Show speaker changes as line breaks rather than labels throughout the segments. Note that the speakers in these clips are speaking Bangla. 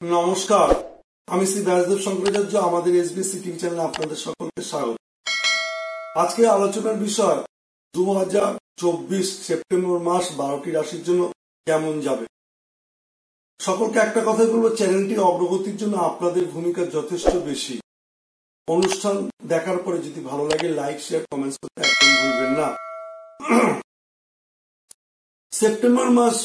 নমস্কার, আমি শ্রী ব্যাসদেব শঙ্করাচার্য। আমাদের এসবিএসসি টিভি চ্যানেলে আপনাদের সকলকে স্বাগত। আজকে আলোচনার বিষয় 2024 সেপ্টেম্বর মাস 12টি রাশির জন্য কেমন যাবে। সকলকে একটা কথাই বলবো, চ্যানেলটির অগ্রগতির জন্য আপনাদের ভূমিকা যথেষ্ট বেশি। অনুষ্ঠান দেখার পরে যদি ভালো লাগে লাইক, শেয়ার, কমেন্টস করতে একদম ভুলবেন না। সেপ্টেম্বর মাস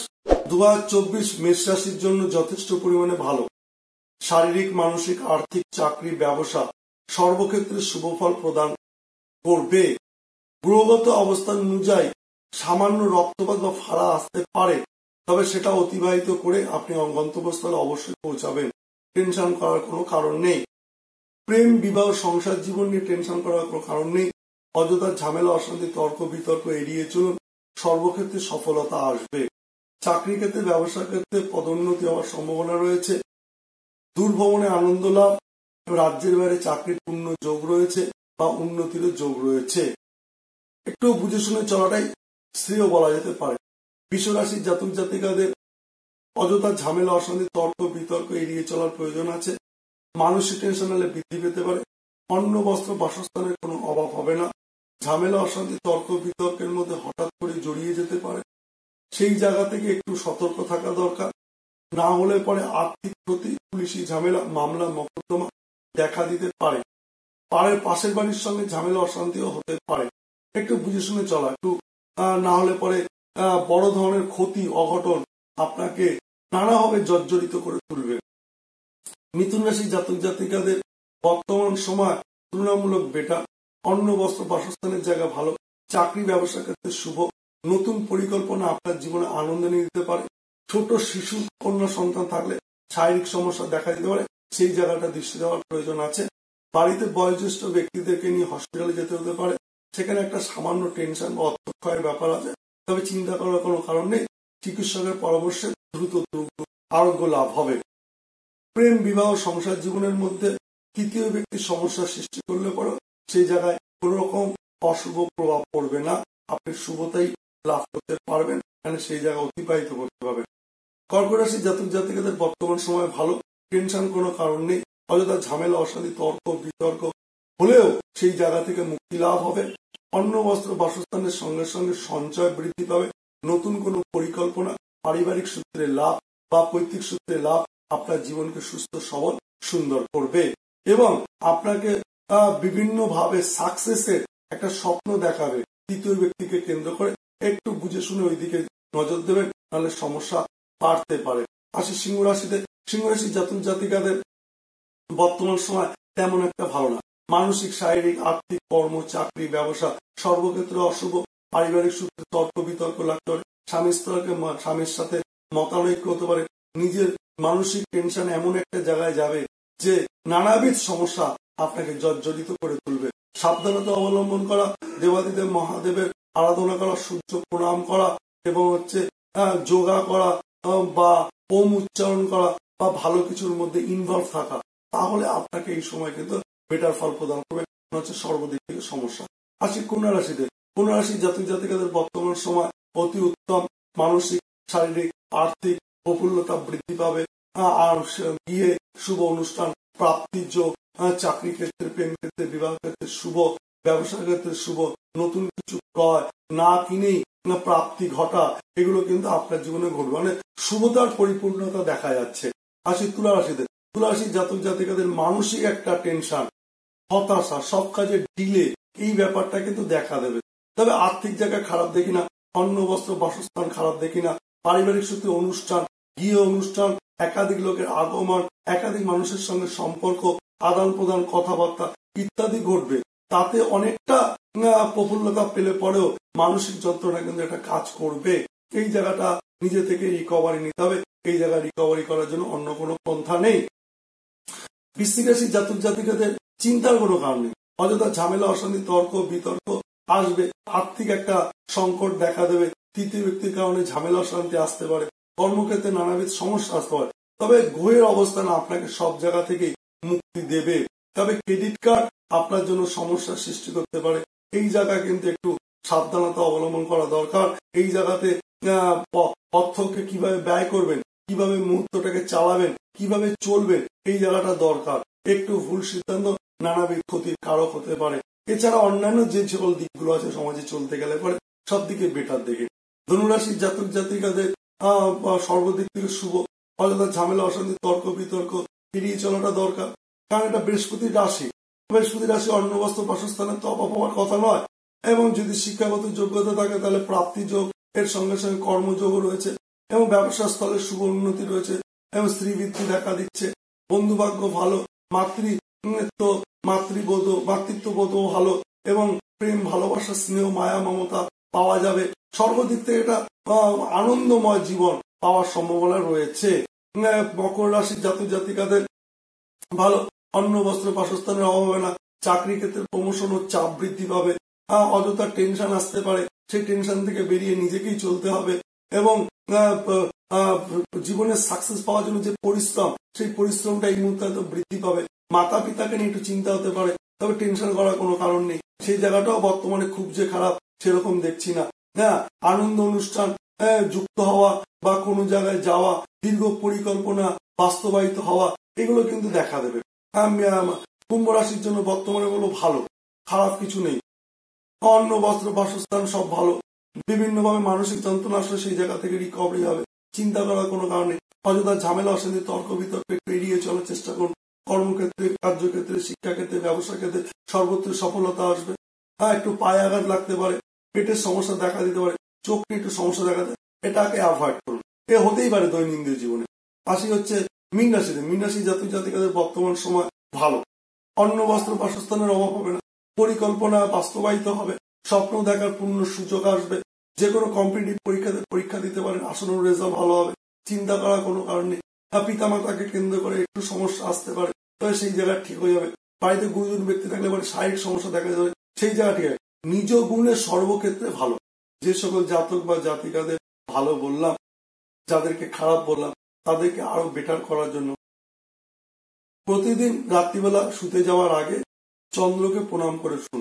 2024 মেষ রাশির জন্য যথেষ্ট পরিমাণে ভালো। শারীরিক, মানসিক, আর্থিক, চাকরি, ব্যবসা সর্বক্ষেত্রে শুভফল প্রদান করবে। গ্রহগত অবস্থান অনুযায়ী সামান্য রক্তপাত বা ফাড়া আসতে পারে, তবে সেটা অতিবাহিত করে আপনি গন্তব্যস্থলে অবশ্যই পৌঁছাবেন। টেনশন করার কোনো কারণ নেই। প্রেম, বিবাহ, সংসার জীবন নিয়ে টেনশন করার কোনো কারণ নেই। অযথা ঝামেলা, অশান্তি, তর্ক বিতর্ক এড়িয়ে চলুন। সর্বক্ষেত্রে সফলতা আসবে। চাকরি ক্ষেত্রে, ব্যবসা ক্ষেত্রে পদোন্নতি হওয়ার সম্ভাবনা রয়েছে। দূরভ্রমণে আনন্দ লাভ, রাজ্যের বাইরে চাকরির পূর্ণ যোগ রয়েছে বা উন্নতিরও যোগ রয়েছে। একটু বুঝে শুনে চলাটাই শ্রেয় বলা যেতে পারে। বিশ্বরাশির জাতক জাতিকাদের অযথা ঝামেলা, অশান্তি, তর্ক বিতর্ক এড়িয়ে চলার প্রয়োজন আছে। মানসিক টেনশন হলে বৃদ্ধি পেতে পারে। অন্ন, বস্ত্র, বাসস্থানের কোনো অভাব হবে না। ঝামেলা, অশান্তি, তর্ক বিতর্কের মধ্যে হঠাৎ করে জড়িয়ে যেতে পারে। সেই জায়গা থেকে একটু সতর্ক থাকা দরকার। না হলে পরে আর্থিক ক্ষতি, পুলিশি ঝামেলা, মামলা মোকদ্দমা দেখা দিতে পারে। পাশের বাড়ির সঙ্গে ঝামেলা, অশান্তিও হতে পারে। একটু বুঝে শুনে চলা, একটু না হলে পরে বড় ধরনের ক্ষতি, অঘটন আপনাকে নানাভাবে জর্জরিত করে তুলবে। মিথুন রাশির জাতক জাতিকাদের বর্তমান সময় তুলনামূলক বেটার। অন্ন, বস্ত্র, বাসস্থানের জায়গা ভালো। চাকরি, ব্যবসা ক্ষেত্রে শুভ। নতুন পরিকল্পনা আপনার জীবনে আনন্দ নিয়ে দিতে পারে। ছোট শিশু, কন্যা সন্তান থাকলে শারীরিক সমস্যা দেখা দিতে পারে, সেই জায়গাটা দৃষ্টি দেওয়ার প্রয়োজন আছে। বাড়িতে বয়োজ্যেষ্ঠ ব্যক্তিদেরকে নিয়ে হসপিটালে যেতে হতে পারে, সেখানে একটা সামান্য টেনশন বা অর্থক্ষয়ের ব্যাপার আছে, তবে চিন্তা করার কোনো কারণ নেই। চিকিৎসকের পরামর্শে দ্রুত আরোগ্য লাভ হবে। প্রেম, বিবাহ, সংসার জীবনের মধ্যে তৃতীয় ব্যক্তির সমস্যার সৃষ্টি করলে পরে সেই জায়গায় কোন রকম অশুভ প্রভাব পড়বে না। আপনি শুভতাই লাভ করতে পারবেন, মানে সেই জায়গা অতিবাহিত করতে পারবেন। কর্কট রাশির জাতক জাতিকাদের বর্তমান সময় ভালো। টেনশন কোনো কারণ নেই। অযথা ঝামেলা, অশান্তি, তর্ক বিতর্ক হলেও সেই জায়গা থেকে মুক্তি লাভ হবে। অন্ন, বস্ত্র, বাসস্থানের সঙ্গে সঙ্গে সঞ্চয় বৃদ্ধি পাবে। নতুন কোনো পরিকল্পনা, পারিবারিক সূত্রে লাভ বা পৈতৃক সূত্রে লাভ আপনার জীবনকে সুস্থ, সবল, সুন্দর করবে এবং আপনাকে বিভিন্ন ভাবে সাকসেসের একটা স্বপ্ন দেখাবে। তৃতীয় ব্যক্তিকে কেন্দ্র করে একটু বুঝে শুনে ওইদিকে নজর দেবেন, তাহলে সমস্যা বাড়তে পারে। আসি সিংহ রাশিতে। সিংহ রাশির জাতক জাতিকাদের বর্তমান সময় তেমন একটা ভালো না। মানসিক, শারীরিক, আর্থিক, কর্ম, চাকরি, ব্যবসা সর্বক্ষেত্রে অশুভ। পারিবারিক সূত্রে তর্ক বিতর্ক লাগতে পারে। স্বামীর সাথে মতানৈক্য হতে পারে। নিজের মানসিক টেনশন এমন একটা জায়গায় যাবে যে নানাবিধ সমস্যা আপনাকে জর্জরিত করে তুলবে। সাবধানতা অবলম্বন করা, দেবাদিদেব মহাদেবের আরাধনা করা, সূর্য প্রণাম করা এবং যোগা করা বা ওম উচ্চারণ করা বা ভালো কিছুর মধ্যে ইনভলভ থাকা, তাহলে আপনাকে এই সময় কিন্তু বেটার ফল প্রদান করবে। হচ্ছে সর্বদিক থেকে সমস্যা। আসি কন্যা রাশিতে। কন্যা রাশির জাতক জাতিকাদের বর্তমান সময় অতি উত্তম। মানসিক, শারীরিক, আর্থিক প্রফুল্লতা বৃদ্ধি পাবে। আর বিয়ে, শুভ অনুষ্ঠান, প্রাপ্তির যোগ। চাকরি ক্ষেত্রে, প্রেম ক্ষেত্রে, বিবাহ ক্ষেত্রে শুভ। ব্যবসা ক্ষেত্রে শুভ। নতুন কিছু ক্রয়, না কিনেই প্রাপ্তি ঘটা, এগুলো কিন্তু আপনার জীবনে ঘটবে। মানে শুভতার পরিপূর্ণতা দেখা যাচ্ছে। আসি তুলা রাশিতে। তুলা রাশির জাতক জাতিকাদের মানসিক একটা টেনশন, হতাশা, সব কাজে ডিলে, এই ব্যাপারটা কিন্তু দেখা দেবে। তবে আর্থিক জায়গা খারাপ দেখি না। অন্ন, বস্ত্র, বাসস্থান খারাপ দেখি না। পারিবারিক সূত্রে অনুষ্ঠান, গৃহ অনুষ্ঠান, একাধিক লোকের আগমন, একাধিক মানুষের সঙ্গে সম্পর্ক, আদান প্রদান, কথাবার্তা ইত্যাদি ঘটবে। তাতে অনেকটা প্রফুল্লতা পেলে পরেও মানসিক যন্ত্রণা কিন্তু একটা কাজ করবে। এই জায়গাটা নিজে থেকে রিকভারি নিতে হবে। এই জায়গা রিকভারি করার জন্য অন্য কোনো পন্থা নেই। বৃশ্চিক রাশির জাতক জাতিকাদের চিন্তার কোনো কারণ নেই। অযথা ঝামেলা, অশান্তি, তর্ক বিতর্ক আসবে। আর্থিক একটা সংকট দেখা দেবে। তৃতীয় ব্যক্তির কারণে ঝামেলা, অশান্তি আসতে পারে। কর্মক্ষেত্রে নানাবিধ সমস্যা আসতে পারে। তবে গ্রহের অবস্থান আপনাকে সব জায়গা থেকেই মুক্তি দেবে। তবে ক্রেডিট কার্ড আপনার জন্য সমস্যার সৃষ্টি করতে পারে। এই জায়গায় কিন্তু একটু সাবধানতা অবলম্বন করা দরকার। এই জায়গাতে অর্থকে কিভাবে ব্যয় করবেন কিভাবে মুহূর্তটাকে চালাবেন, কিভাবে চলবেন, এই জায়গাটা দরকার। একটু ভুল সিদ্ধান্ত নানাবিধ ক্ষতির কারক হতে পারে। এছাড়া অন্যান্য যে সকল দিকগুলো আছে সমাজে চলতে গেলে পরে সব দিকে বেটার দেখে। ধনুরাশির জাতক জাতিকাদের সর্বদিক থেকে শুভ। অযথা ঝামেলা, অশান্তি, তর্ক বিতর্ক এড়িয়ে চলাটা দরকার, কারণ এটা বৃহস্পতির রাশি। বৃহস্পতির রাশি অন্ন বস্ত্র বাসস্থানের তো অভাব হওয়ার কথা নয়। এবং যদি শিক্ষাগত যোগ্যতা থাকে তাহলে প্রাপ্তি যোগ, এর সঙ্গে সঙ্গে কর্মযোগও রয়েছে এবং ব্যবসা স্থলে শুভ উন্নতি রয়েছে এবং স্ত্রীবৃত্তি দেখা দিচ্ছে। বন্ধু ভাগ্য ভালো, মাতৃত্ববোধও ভালো এবং প্রেম, ভালোবাসা, স্নেহ, মায়া, মমতা পাওয়া যাবে। সর্বদিক থেকে এটা আনন্দময় জীবন পাওয়ার সম্ভাবনা রয়েছে। মকর রাশির জাতক জাতিকাদের ভালো, অন্ন বস্ত্র বাসস্থানের অভাব হবে না। চাকরি ক্ষেত্রে প্রমোশন ও চাপ বৃদ্ধি পাবে। অযথা টেনশন আসতে পারে, সেই টেনশন থেকে বেরিয়ে নিজেকেই চলতে হবে এবং জীবনের সাকসেস পাওয়ার জন্য যে পরিশ্রম, সেই পরিশ্রমটা এই মুহূর্তে বৃদ্ধি পাবে। মাতা পিতাকে নিয়ে একটু চিন্তা হতে পারে, তবে টেনশন করার কোনো কারণ নেই। সেই জায়গাটাও বর্তমানে খুব যে খারাপ সেরকম দেখছি না। হ্যাঁ, আনন্দ অনুষ্ঠান যুক্ত হওয়া বা কোনো জায়গায় যাওয়া, দীর্ঘ পরিকল্পনা বাস্তবায়িত হওয়া, এগুলো কিন্তু দেখা দেবে। কুম্ভ রাশির জন্য বর্তমানে বলবো ভালো, খারাপ কিছু নেই। অন্ন বস্ত্র বাসস্থান সব ভালো। বিভিন্নভাবে মানসিক যন্ত্রণা আসলে সেই জায়গা থেকে রিকভারি হবে, চিন্তা করার কোনো কারণে। অযথা ঝামেলা, অশান্তি, তর্ক বিতর্ক একটু এড়িয়ে চলার চেষ্টা করুন। কর্মক্ষেত্রে, কার্যক্ষেত্রে, শিক্ষাক্ষেত্রে, ব্যবসা ক্ষেত্রে সর্বত্র সফলতা আসবে। একটু পায়ে আঘাত লাগতে পারে, পেটের সমস্যা দেখা দিতে পারে, চোখ নিয়ে একটু সমস্যা দেখা দেয়, এটাকে অ্যাভয়েড করুন। এ হতেই পারে দৈনন্দিন জীবনে। আসি হচ্ছে মীন রাশিতে। মীন রাশি জাতক জাতিকাদের বর্তমান সময় ভালো। অন্ন বস্ত্র বাসস্থানের অভাব হবে না, পরিকল্পনা বাস্তবায়িত হবে, স্বপ্ন দেখার পূর্ণ সুযোগ আসবে। যে কোনো কম্পিটিটিভ পরীক্ষা দিতে পারেন, আসন্ন রেজাল্ট ভালো হবে, চিন্তা করার কোনো কারণ নেই। পিতা মাতাকে কেন্দ্র করে একটু সমস্যা আসতে পারে, তবে সেই জায়গা ঠিক হয়ে যাবে। বাড়িতে গুরুজন ব্যক্তি থাকলে পরে শারীরিক সমস্যা দেখা যাবে, সেই জায়গা ঠিক আছে। নিজ গুণের সর্বক্ষেত্রে ভালো। যে সকল জাতক বা জাতিকাদের ভালো বললাম, যাদেরকে খারাপ বললাম, তাদেরকে আরো বেটার করার জন্য প্রতিদিন রাত্রিবেলা শুতে যাওয়ার আগে চন্দ্রকে প্রণাম করে শুনুন।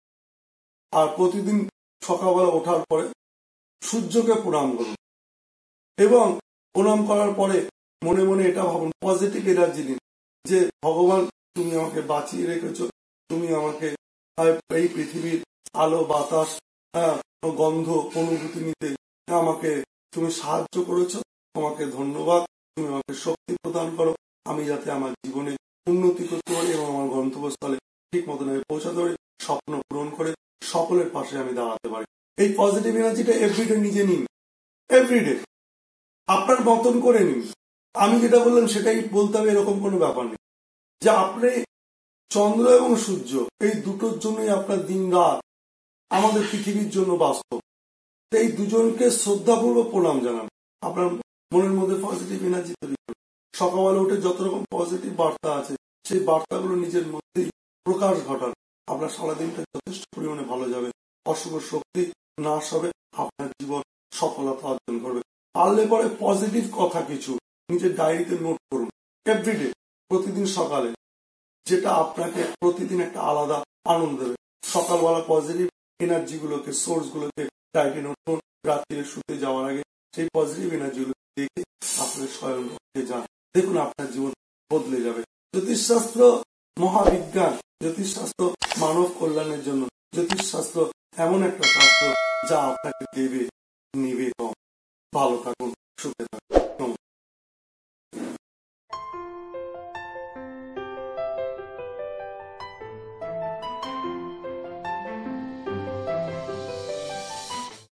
আর প্রতিদিন সকালবেলা ওঠার পরে সূর্যকে প্রণাম করুন এবং প্রণাম করার পরে মনে মনে এটা ভাবুন, পজিটিভ এনার্জি দিন যে ভগবান তুমি আমাকে বাঁচিয়ে রেখেছ, তুমি আমাকে এই পৃথিবীর আলো, বাতাস, গন্ধ অনুভূতি নিতে আমাকে তুমি সাহায্য করেছো, তোমাকে ধন্যবাদ। তুমি আমাকে শক্তি প্রদান করো, আমি যাতে আমার জীবনে উন্নতি করতে পারি এবং আমার গন্তব্যস্থলে ঠিক মতন আমি পৌঁছাতে পারি, স্বপ্ন পূরণ করে সকলের পাশে আমি দাঁড়াতে পারি। এই পজিটিভ এনার্জিটা এভরিডে নিজে নিন, এভরিডে আপনার মতন করে নিন। আমি যেটা বললাম সেটাই বলতে হবে এরকম কোনো ব্যাপার নেই। যে আপনি চন্দ্র এবং সূর্য এই দুটোর জন্যই আপনার দিন রাত আমাদের পৃথিবীর জন্য বাস্তব। এই দুজনকে শ্রদ্ধাপূর্বক প্রণাম জানান, আপনার মনের মধ্যে পজিটিভ এনার্জি তৈরি করুন। সকালবেলা উঠে যত রকম পজিটিভ বার্তা আছে সেই বার্তাগুলো নিজের মধ্যেই প্রকাশ ঘটান, আপনার সারাদিনটা যথেষ্ট পরিমাণে ভালো যাবে। অশুভ শক্তি নাশ হবে, আপনার জীবন সফলতা অর্জন করবে। পারলে পরে পজিটিভ কথা কিছু নিজের ডায়েরিতে নোট করুন এভরিডে, প্রতিদিন সকালে, যেটা আপনাকে প্রতিদিন একটা আলাদা আনন্দ দেবে। সকালবেলা পজিটিভ এনার্জি গুলোকে, সোর্স গুলোকে ডায়েরি নোট করুন। রাত্রে শুতে যাওয়ার আগে সেই পজিটিভ এনার্জি গুলো দেখে আপনার স্বয়ং যান, দেখুন আপনার জীবন বদলে যাবে। জ্যোতিষশাস্ত্র মহাবিজ্ঞান, জ্যোতিষশাস্ত্র মানব কল্যাণের জন্য। জ্যোতিষশাস্ত্র এমন একটা শাস্ত্র যা আপনাকে দেবে, নেবে কম। ভালো থাকুন, সুখে থাকুন।